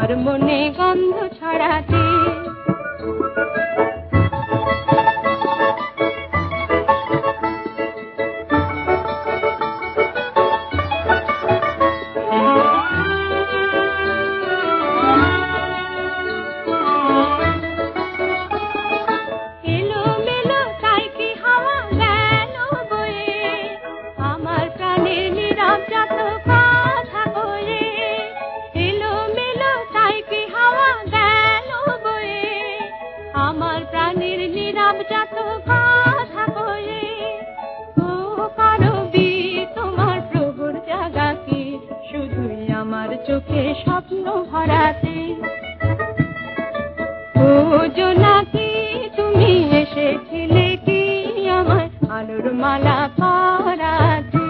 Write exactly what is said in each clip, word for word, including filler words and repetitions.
তোর মনে গন্ধ ছড়াতে। আমার প্রাণের নীরবজাত কথা কয়ে ও কারবি তোমার প্রভুর জাগা কি শুধুই আমার চোখে স্বপ্ন ভরাতে। ও জোনাকি তুমি এসেছিলে কি আমার আলোর মালা পরাতে।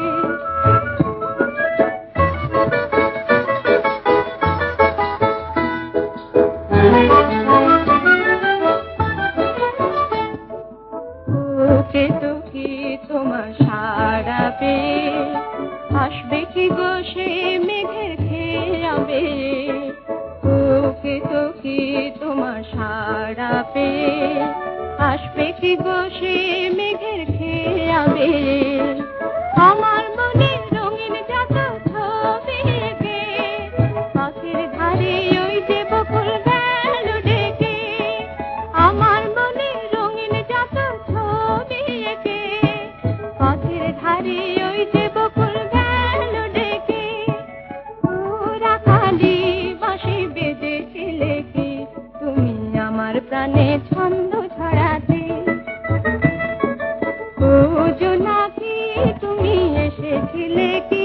ওকে তো কি তোমার সারা পেয়ে আসবে কি গো সে মেঘের খেয়াবে। ওকে তো কি তোমার সারা পেয়ে আসবে কি গো সে মেঘের খেয়াবে। আমার মনে রঙিন যত ছবি এঁকে পথের ধারে ওই যে বকুল গেল ডেকে। আমার মনে রঙিন যত ছবি এঁকে পথের ধারে ওই যে বকুল গেল ডেকে। ওরা খালি বাঁশি বেজেছিলে কি তুমি আমার প্রাণে ছন্দ ছড়াতে। ও জোনাকি তুমি এসেছিলে কি